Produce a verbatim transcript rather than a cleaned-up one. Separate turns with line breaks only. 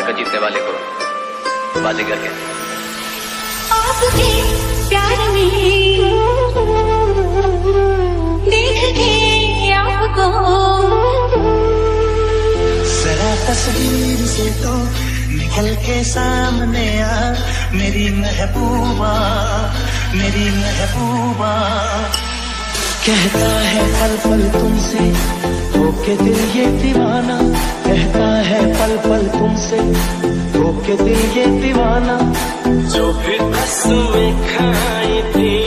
का जीतने वाले को बाजीगर कहते हैं।
आपके प्यार में देख के आपको
जरा तस्वीर से तो निकल के सामने आ, मेरी महबूबा मेरी महबूबा। कहता है पल पल तुमसे होके दिल ये दीवाना, कहता है पल पल तुमसे होके दिल ये दीवाना। जो भी कसमें खाई थी